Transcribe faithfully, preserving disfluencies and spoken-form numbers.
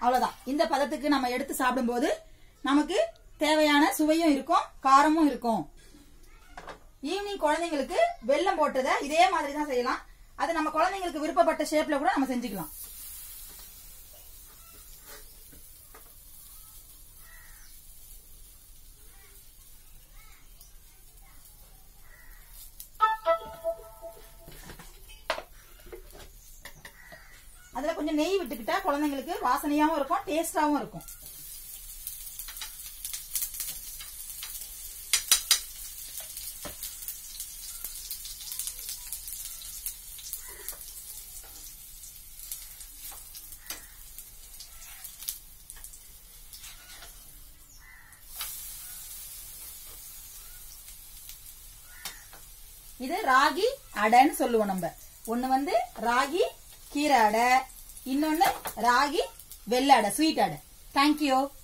அவ்வளவுதான். இந்த பதத்துக்கு நம்ம எடுத்து சாப்பிடும்போது நமக்கு தேவையான சுவையும் இருக்கும், காரமும் இருக்கும். ஈவினிங் குழந்தைங்களுக்கு வெல்லம் போட்டதை இதே மாதிரி தான் செய்யலாம். அது நம்ம குழந்தைங்களுக்கு விருப்பப்பட்ட ஷேப்ல கூட நம்ம செஞ்சுக்கலாம். அதுல கொஞ்சம் நெய் விட்டுக்கிட்டா குழந்தைங்களுக்கு வாசனையாவும் இருக்கும், டேஸ்டாவும் இருக்கும். இது ராகி அடைன்னு சொல்லுவோம் நம்ம. ஒண்ணு வந்து ராகி கீரை அடை, இன்னொன்னு ராகி வெள்ளை அடை, ஸ்வீட் அடை. தேங்க்யூ.